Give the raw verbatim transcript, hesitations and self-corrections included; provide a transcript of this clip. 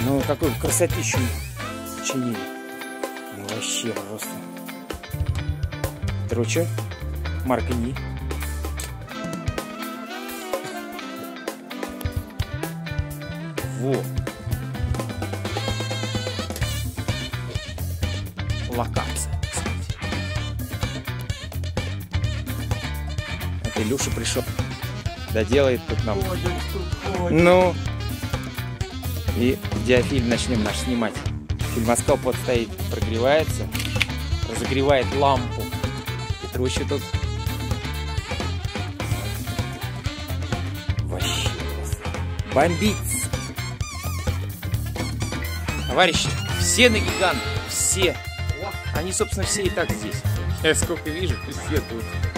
Ну, какой красотищу чинили. Ну, вообще просто. Короче, моркни. Во. Локация, кстати. Это Илюша пришел. Доделает тут нам. Ну. И диафильм начнем наш снимать. Фильмоскоп вот стоит, прогревается, разогревает лампу. Петрущий тут. Вообще бомбит. Товарищи, все на гигант, все. Они, собственно, все и так здесь. Я сколько вижу, все тут.